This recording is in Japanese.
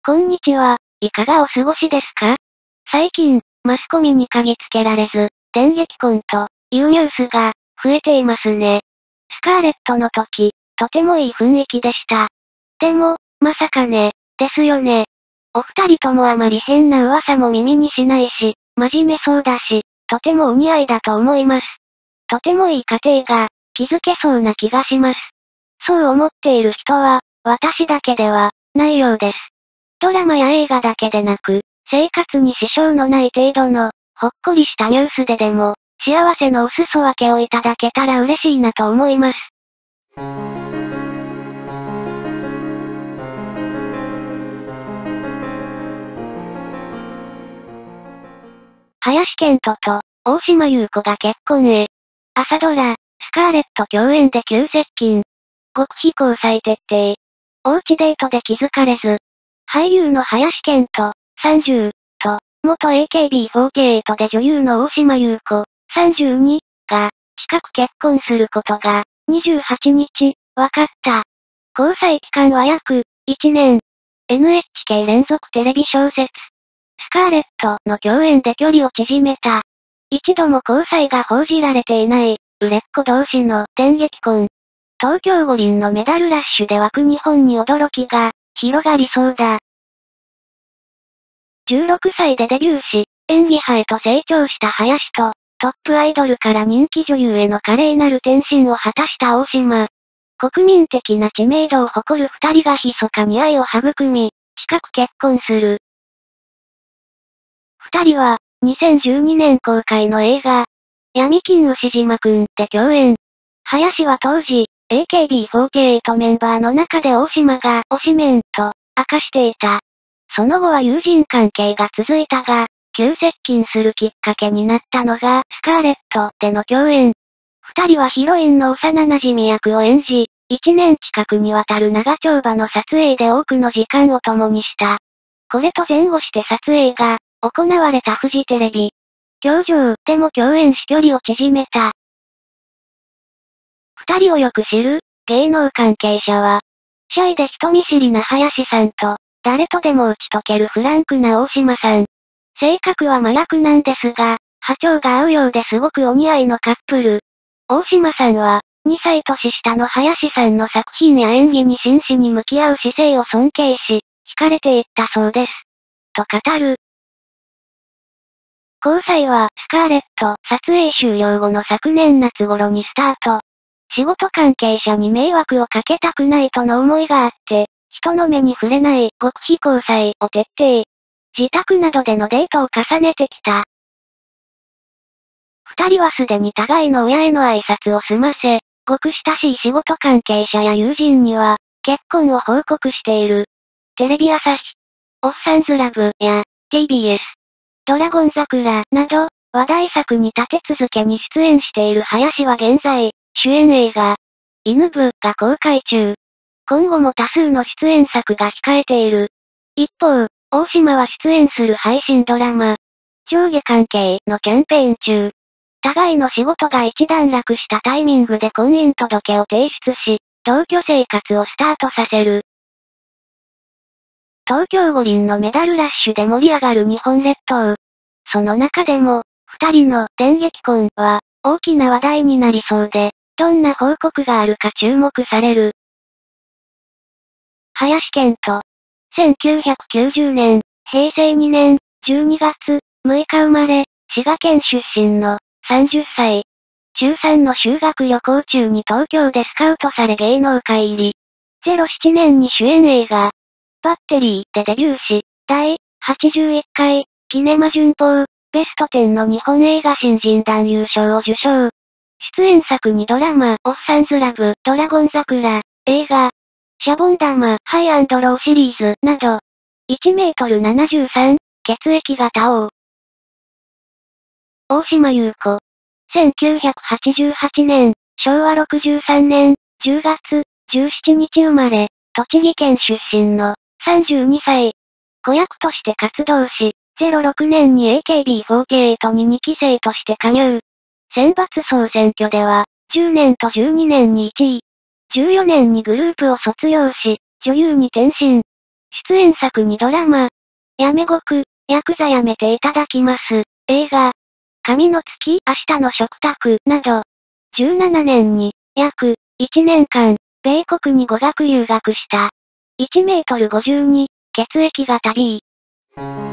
こんにちは、いかがお過ごしですか？最近、マスコミに嗅ぎつけられず、電撃婚というニュースが増えていますね。スカーレットの時、とてもいい雰囲気でした。でも、まさかね、ですよね。お二人ともあまり変な噂も耳にしないし、真面目そうだし、とてもお似合いだと思います。とてもいい家庭が築けそうな気がします。そう思っている人は、私だけではないようです。ドラマや映画だけでなく、生活に支障のない程度の、ほっこりしたニュースでも、幸せのお裾分けをいただけたら嬉しいなと思います。林遣都と、大島優子が結婚へ。朝ドラ、スカーレット共演で急接近。極秘交際徹底。おうちデートで気づかれず。俳優の林遣都、30、と、元 AKB48 で女優の大島優子、32、が、近く結婚することが、28日、分かった。交際期間は約、1年。NHK 連続テレビ小説。スカーレットの共演で距離を縮めた。一度も交際が報じられていない、売れっ子同士の電撃婚。東京五輪のメダルラッシュで湧く日本に驚きが、広がりそうだ。16歳でデビューし、演技派へと成長した林と、トップアイドルから人気女優への華麗なる転身を果たした大島。国民的な知名度を誇る二人が密かに愛を育み、近く結婚する。二人は、2012年公開の映画、闇金牛島くんで共演。林は当時、AKB48 メンバーの中で大島が推しメンと明かしていた。その後は友人関係が続いたが、急接近するきっかけになったのがスカーレットでの共演。二人はヒロインの幼馴染役を演じ、1年近くにわたる長丁場の撮影で多くの時間を共にした。これと前後して撮影が行われたフジテレビ。教場でも共演し距離を縮めた。二人をよく知る芸能関係者は、シャイで人見知りな林さんと、誰とでも打ち解けるフランクな大島さん。性格は真逆なんですが、波長が合うようですごくお似合いのカップル。大島さんは、2歳年下の林さんの作品や演技に真摯に向き合う姿勢を尊敬し、惹かれていったそうです。と語る。交際はスカーレット撮影終了後の昨年夏頃にスタート。仕事関係者に迷惑をかけたくないとの思いがあって、人の目に触れない極秘交際を徹底。自宅などでのデートを重ねてきた。二人はすでに互いの親への挨拶を済ませ、ごく親しい仕事関係者や友人には、結婚を報告している。テレビ朝日、オッサンズラブや TBS、ドラゴン桜など、話題作に立て続けに出演している林は現在、主演映画、犬部が公開中。今後も多数の出演作が控えている。一方、大島は出演する配信ドラマ、上下関係のキャンペーン中。互いの仕事が一段落したタイミングで婚姻届を提出し、同居生活をスタートさせる。東京五輪のメダルラッシュで盛り上がる日本列島。その中でも、二人の電撃婚は大きな話題になりそうで、どんな報告があるか注目される。林遣都。1990年、平成2年、12月6日生まれ、滋賀県出身の30歳。中3の修学旅行中に東京でスカウトされ芸能界入り。07年に主演映画、バッテリーでデビューし、第81回、キネマ旬報、ベスト10の日本映画新人男優賞を受賞。出演作にドラマ、オッサンズラブ、ドラゴン桜、映画、シャボン玉、ハイ&ローシリーズ、など、1メートル73、血液型 O。大島優子。1988年、昭和63年、10月17日生まれ、栃木県出身の32歳。子役として活動し、06年に AKB48 に2期生として加入。選抜総選挙では、10年と12年に1位。14年にグループを卒業し、女優に転身。 出演作にドラマ、やめごく、ヤクザやめていただきます、映画、神の月、明日の食卓、など、17年に、約、1年間、米国に語学留学した。1メートル52、血液型 B。